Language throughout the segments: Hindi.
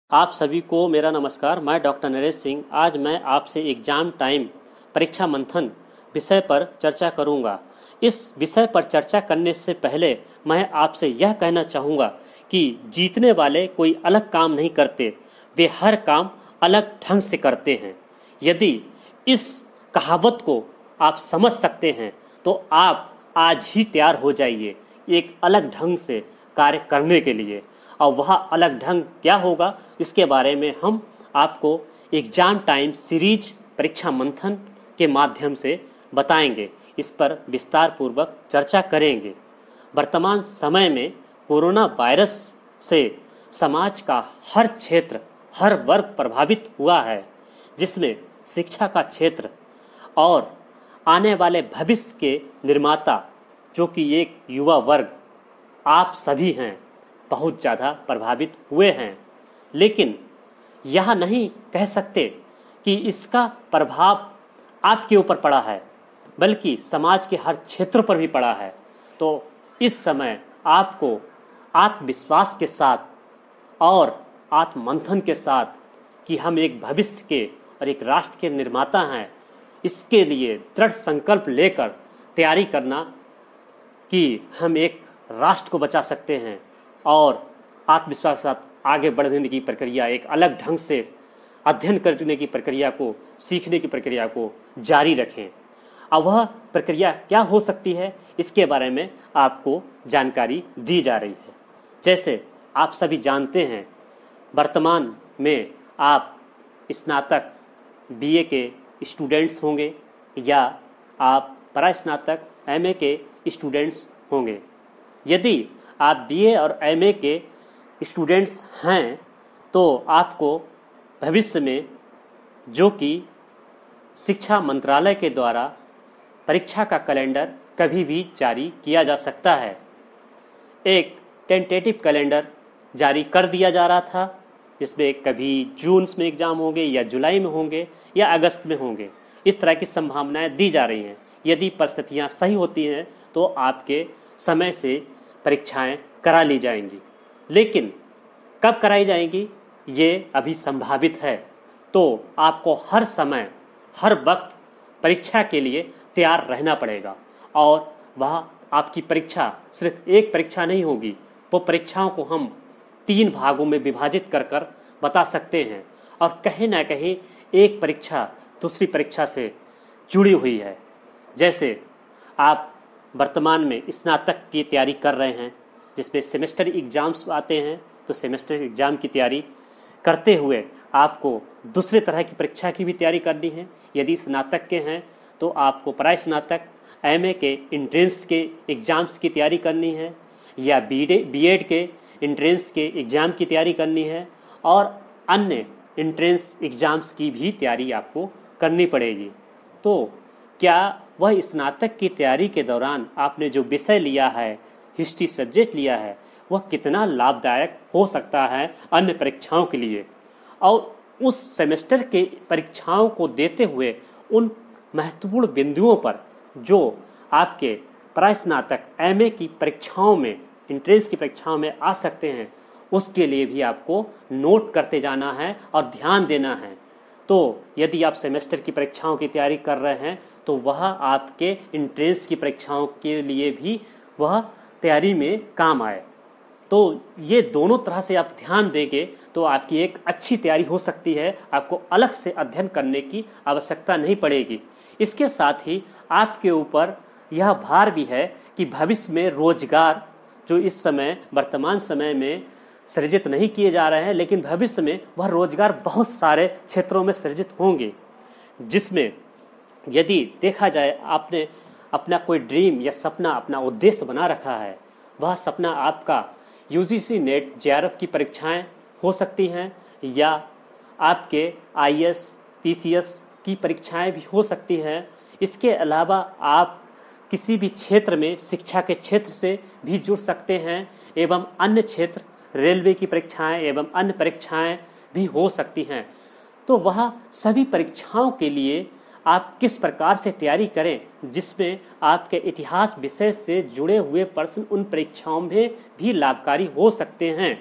आप सभी को मेरा नमस्कार। मैं डॉक्टर नरेश सिंह। आज मैं आपसे एग्जाम टाइम परीक्षा मंथन विषय पर चर्चा करूंगा। इस विषय पर चर्चा करने से पहले मैं आपसे यह कहना चाहूँगा कि जीतने वाले कोई अलग काम नहीं करते, वे हर काम अलग ढंग से करते हैं। यदि इस कहावत को आप समझ सकते हैं तो आप आज ही तैयार हो जाइए एक अलग ढंग से कार्य करने के लिए। और वह अलग ढंग क्या होगा, इसके बारे में हम आपको एग्जाम टाइम सीरीज परीक्षा मंथन के माध्यम से बताएंगे। इस पर विस्तार पूर्वक चर्चा करेंगे। वर्तमान समय में कोरोना वायरस से समाज का हर क्षेत्र, हर वर्ग प्रभावित हुआ है, जिसमें शिक्षा का क्षेत्र और आने वाले भविष्य के निर्माता जो कि एक युवा वर्ग आप सभी हैं, बहुत ज़्यादा प्रभावित हुए हैं। लेकिन यह नहीं कह सकते कि इसका प्रभाव आपके ऊपर पड़ा है, बल्कि समाज के हर क्षेत्र पर भी पड़ा है। तो इस समय आपको आत्मविश्वास के साथ और आत्ममंथन के साथ कि हम एक भविष्य के और एक राष्ट्र के निर्माता हैं, इसके लिए दृढ़ संकल्प लेकर तैयारी करना कि हम एक राष्ट्र को बचा सकते हैं और आत्मविश्वास के साथ आगे बढ़ने की प्रक्रिया, एक अलग ढंग से अध्ययन करने की प्रक्रिया को, सीखने की प्रक्रिया को जारी रखें। अब वह प्रक्रिया क्या हो सकती है, इसके बारे में आपको जानकारी दी जा रही है। जैसे आप सभी जानते हैं, वर्तमान में आप स्नातक बीए के स्टूडेंट्स होंगे या आप परास्नातक एमए के स्टूडेंट्स होंगे। यदि आप बीए और एमए के स्टूडेंट्स हैं तो आपको भविष्य में, जो कि शिक्षा मंत्रालय के द्वारा परीक्षा का कैलेंडर कभी भी जारी किया जा सकता है। एक टेंटेटिव कैलेंडर जारी कर दिया जा रहा था, जिसमें कभी जून में एग्ज़ाम होंगे या जुलाई में होंगे या अगस्त में होंगे। इस तरह की संभावनाएं दी जा रही हैं। यदि परिस्थितियां सही होती हैं तो आपके समय से परीक्षाएं करा ली जाएंगी। लेकिन कब कराई जाएंगी ये अभी संभावित है। तो आपको हर समय, हर वक्त परीक्षा के लिए तैयार रहना पड़ेगा। और वह आपकी परीक्षा सिर्फ एक परीक्षा नहीं होगी, वो परीक्षाओं को हम 3 भागों में विभाजित कर बता सकते हैं। और कहीं ना कहीं एक परीक्षा दूसरी परीक्षा से जुड़ी हुई है। जैसे आप वर्तमान में स्नातक की तैयारी कर रहे हैं, जिसमें सेमेस्टर एग्जाम्स आते हैं, तो सेमेस्टर एग्जाम की तैयारी करते हुए आपको दूसरे तरह की परीक्षा की भी तैयारी करनी है। यदि स्नातक के हैं तो आपको परास्नातक एमए के एंट्रेंस के एग्ज़ाम्स की तैयारी करनी है, या बीएड के एंट्रेंस के एग्ज़ाम की तैयारी करनी है, और अन्य एंट्रेंस एग्ज़ाम्स की भी तैयारी आपको करनी पड़ेगी। तो क्या वह स्नातक की तैयारी के दौरान आपने जो विषय लिया है, हिस्ट्री सब्जेक्ट लिया है, वह कितना लाभदायक हो सकता है अन्य परीक्षाओं के लिए। और उस सेमेस्टर के परीक्षाओं को देते हुए उन महत्वपूर्ण बिंदुओं पर जो आपके परास्नातक एमए की परीक्षाओं में, एंट्रेंस की परीक्षाओं में आ सकते हैं, उसके लिए भी आपको नोट करते जाना है और ध्यान देना है। तो यदि आप सेमेस्टर की परीक्षाओं की तैयारी कर रहे हैं तो वह आपके एंट्रेंस की परीक्षाओं के लिए भी वह तैयारी में काम आए। तो ये दोनों तरह से आप ध्यान देंगे तो आपकी एक अच्छी तैयारी हो सकती है। आपको अलग से अध्ययन करने की आवश्यकता नहीं पड़ेगी। इसके साथ ही आपके ऊपर यह भार भी है कि भविष्य में रोजगार, जो इस समय वर्तमान समय में सृजित नहीं किए जा रहे हैं, लेकिन भविष्य में वह रोजगार बहुत सारे क्षेत्रों में सृजित होंगे, जिसमें यदि देखा जाए आपने अपना कोई ड्रीम या सपना, अपना उद्देश्य बना रखा है, वह सपना आपका यूजीसी नेट जेआरएफ की परीक्षाएं हो सकती हैं, या आपके आईएएस पीसीएस की परीक्षाएं भी हो सकती हैं। इसके अलावा आप किसी भी क्षेत्र में, शिक्षा के क्षेत्र से भी जुड़ सकते हैं, एवं अन्य क्षेत्र, रेलवे की परीक्षाएं एवं अन्य परीक्षाएं भी हो सकती हैं। तो वह सभी परीक्षाओं के लिए आप किस प्रकार से तैयारी करें, जिसमें आपके इतिहास विषय से जुड़े हुए प्रश्न उन परीक्षाओं में भी लाभकारी हो सकते हैं।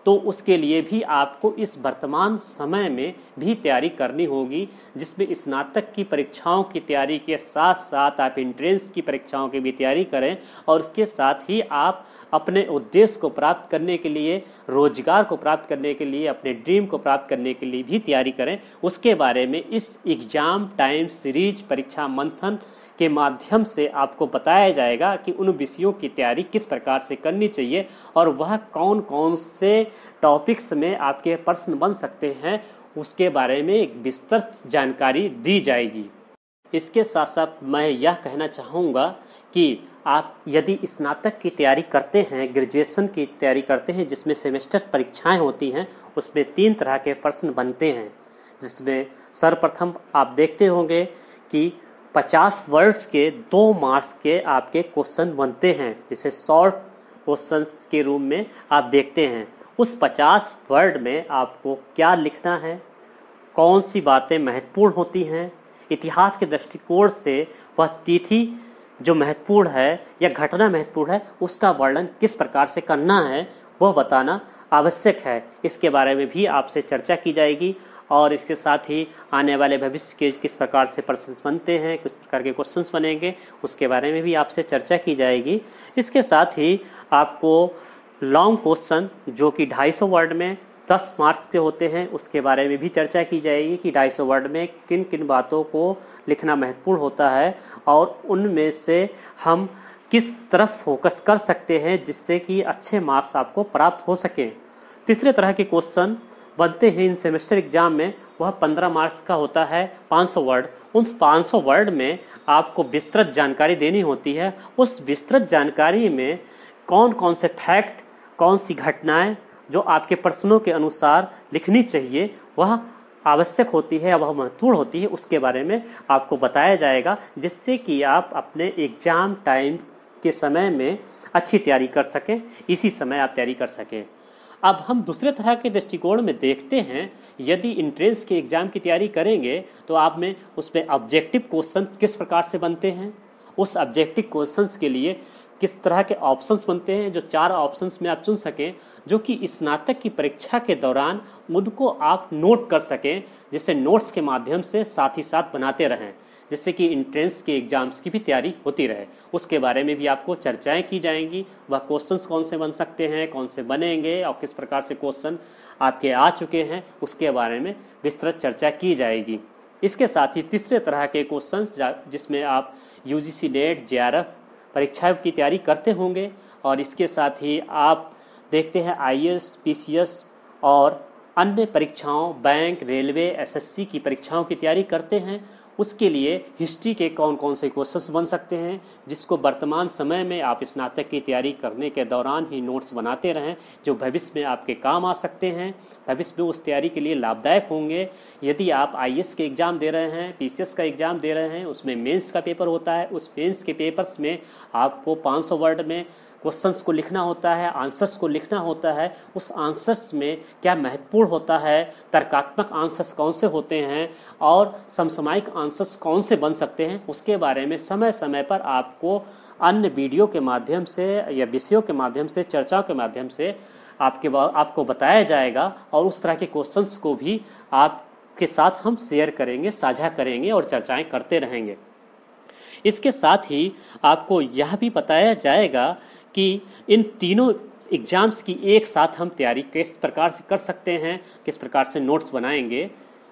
तो उसके लिए भी आपको इस वर्तमान समय में भी तैयारी करनी होगी, जिसमें स्नातक की परीक्षाओं की तैयारी के साथ साथ आप एंट्रेंस की परीक्षाओं की भी तैयारी करें और उसके साथ ही आप अपने उद्देश्य को प्राप्त करने के लिए, रोजगार को प्राप्त करने के लिए, अपने ड्रीम को प्राप्त करने के लिए भी तैयारी करें। उसके बारे में इस एग्जाम टाइम सीरीज परीक्षा मंथन के माध्यम से आपको बताया जाएगा कि उन विषयों की तैयारी किस प्रकार से करनी चाहिए और वह कौन कौन से टॉपिक्स में आपके प्रश्न बन सकते हैं, उसके बारे में एक विस्तृत जानकारी दी जाएगी। इसके साथ साथ मैं यह कहना चाहूँगा कि आप यदि स्नातक की तैयारी करते हैं, ग्रेजुएशन की तैयारी करते हैं, जिसमें सेमेस्टर परीक्षाएं होती हैं, उसमें 3 तरह के प्रश्न बनते हैं, जिसमें सर्वप्रथम आप देखते होंगे कि 50 वर्ड्स के 2 मार्क्स के आपके क्वेश्चन बनते हैं, जिसे शॉर्ट क्वेश्चंस के रूप में आप देखते हैं। उस 50 वर्ड में आपको क्या लिखना है, कौन सी बातें महत्वपूर्ण होती हैं, इतिहास के दृष्टिकोण से वह तिथि जो महत्वपूर्ण है या घटना महत्वपूर्ण है, उसका वर्णन किस प्रकार से करना है वह बताना आवश्यक है। इसके बारे में भी आपसे चर्चा की जाएगी और इसके साथ ही आने वाले भविष्य के किस प्रकार से प्रश्न बनते हैं, किस प्रकार के क्वेश्चंस बनेंगे, उसके बारे में भी आपसे चर्चा की जाएगी। इसके साथ ही आपको लॉन्ग क्वेश्चन जो कि 250 वर्ड में 10 मार्क्स के होते हैं, उसके बारे में भी चर्चा की जाएगी कि 250 वर्ड में किन किन बातों को लिखना महत्वपूर्ण होता है और उनमें से हम किस तरफ फोकस कर सकते हैं जिससे कि अच्छे मार्क्स आपको प्राप्त हो सके। तीसरे तरह के क्वेश्चन बनते हैं इन सेमेस्टर एग्जाम में, वह 15 मार्क्स का होता है, 500 वर्ड। उन 500 वर्ड में आपको विस्तृत जानकारी देनी होती है। उस विस्तृत जानकारी में कौन कौन से फैक्ट, कौन सी घटनाएं जो आपके प्रश्नों के अनुसार लिखनी चाहिए वह आवश्यक होती है या वह महत्वपूर्ण होती है, उसके बारे में आपको बताया जाएगा, जिससे कि आप अपने एग्जाम टाइम के समय में अच्छी तैयारी कर सकें, इसी समय आप तैयारी कर सकें। अब हम दूसरे तरह के दृष्टिकोण में देखते हैं, यदि एंट्रेंस के एग्जाम की तैयारी करेंगे तो आप में उसमें ऑब्जेक्टिव क्वेश्चंस किस प्रकार से बनते हैं, उस ऑब्जेक्टिव क्वेश्चंस के लिए किस तरह के ऑप्शंस बनते हैं, जो 4 ऑप्शंस में आप चुन सकें, जो कि स्नातक की परीक्षा के दौरान उनको आप नोट कर सकें, जिससे नोट्स के माध्यम से साथ ही साथ बनाते रहें, जिससे कि एंट्रेंस के एग्जाम्स की भी तैयारी होती रहे। उसके बारे में भी आपको चर्चाएं की जाएंगी, वह क्वेश्चंस कौन से बन सकते हैं, कौन से बनेंगे और किस प्रकार से क्वेश्चन आपके आ चुके हैं, उसके बारे में विस्तृत चर्चा की जाएगी। इसके साथ ही तीसरे तरह के क्वेश्चंस जिसमें आप यूजीसी नेट, जेआरएफ परीक्षा की तैयारी करते होंगे और इसके साथ ही आप देखते हैं आईएएस, पीसीएस और अन्य परीक्षाओं, बैंक, रेलवे, एसएससी की परीक्षाओं की तैयारी करते हैं। उसके लिए हिस्ट्री के कौन कौन से क्वेश्चंस बन सकते हैं, जिसको वर्तमान समय में आप स्नातक की तैयारी करने के दौरान ही नोट्स बनाते रहें, जो भविष्य में आपके काम आ सकते हैं, भविष्य में उस तैयारी के लिए लाभदायक होंगे। यदि आप आईएएस के एग्ज़ाम दे रहे हैं, पीसीएस का एग्ज़ाम दे रहे हैं, उसमें मेंस का पेपर होता है, उस मेंस के पेपर्स में आपको 500 वर्ड में क्वेश्चंस को लिखना होता है, आंसर्स को लिखना होता है। उस आंसर्स में क्या महत्वपूर्ण होता है, तर्कात्मक आंसर्स कौन से होते हैं और समसामयिक आंसर्स कौन से बन सकते हैं, उसके बारे में समय समय पर आपको अन्य वीडियो के माध्यम से या विषयों के माध्यम से, चर्चाओं के माध्यम से आपको बताया जाएगा और उस तरह के क्वेश्चंस को भी आपके साथ हम शेयर करेंगे, साझा करेंगे और चर्चाएं करते रहेंगे। इसके साथ ही आपको यह भी बताया जाएगा कि इन तीनों एग्जाम्स की एक साथ हम तैयारी किस प्रकार से कर सकते हैं, किस प्रकार से नोट्स बनाएंगे।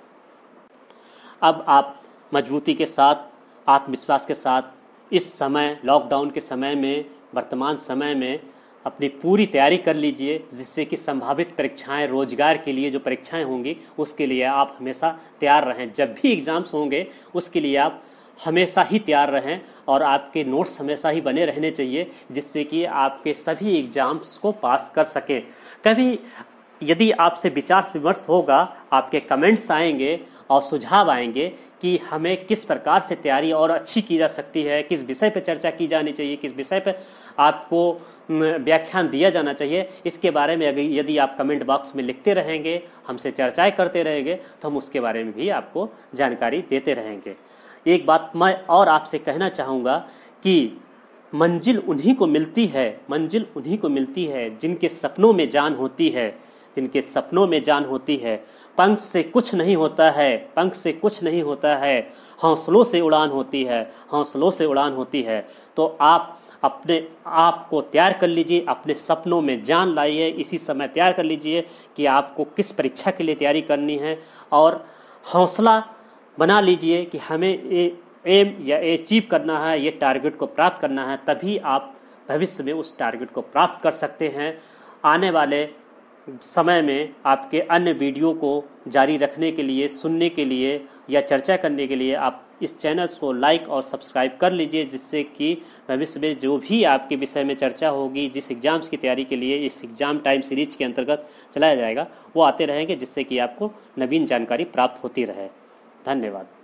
अब आप मजबूती के साथ, आत्मविश्वास के साथ इस समय लॉकडाउन के समय में, वर्तमान समय में अपनी पूरी तैयारी कर लीजिए, जिससे कि संभावित परीक्षाएं, रोजगार के लिए जो परीक्षाएं होंगी उसके लिए आप हमेशा तैयार रहें। जब भी एग्ज़ाम्स होंगे उसके लिए आप हमेशा ही तैयार रहें और आपके नोट्स हमेशा ही बने रहने चाहिए, जिससे कि आपके सभी एग्ज़ाम्स को पास कर सकें। कभी यदि आपसे विचार विमर्श होगा, आपके कमेंट्स आएंगे और सुझाव आएंगे कि हमें किस प्रकार से तैयारी और अच्छी की जा सकती है, किस विषय पर चर्चा की जानी चाहिए, किस विषय पर आपको व्याख्यान दिया जाना चाहिए, इसके बारे में यदि आप कमेंट बॉक्स में लिखते रहेंगे, हमसे चर्चाएं करते रहेंगे, तो हम उसके बारे में भी आपको जानकारी देते रहेंगे। एक बात मैं और आपसे कहना चाहूँगा कि मंजिल उन्हीं को मिलती है जिनके सपनों में जान होती है, जिनके सपनों में जान होती है। पंख से कुछ नहीं होता है, पंख से कुछ नहीं होता है, हौसलों से उड़ान होती है, हौसलों से उड़ान होती है। तो आप अपने आप को तैयार कर लीजिए, अपने सपनों में जान लाइए, इसी समय तैयार कर लीजिए कि आपको किस परीक्षा के लिए तैयारी करनी है, और हौसला बना लीजिए कि हमें ये एम या अचीव करना है, ये टारगेट को प्राप्त करना है। तभी आप भविष्य में उस टारगेट को प्राप्त कर सकते हैं। आने वाले समय में आपके अन्य वीडियो को जारी रखने के लिए, सुनने के लिए या चर्चा करने के लिए आप इस चैनल को लाइक और सब्सक्राइब कर लीजिए, जिससे कि भविष्य में जो भी आपके विषय में चर्चा होगी, जिस एग्ज़ाम्स की तैयारी के लिए इस एग्ज़ाम टाइम सीरीज के अंतर्गत चलाया जाएगा, वो आते रहेंगे, जिससे कि आपको नवीन जानकारी प्राप्त होती रहे। धन्यवाद।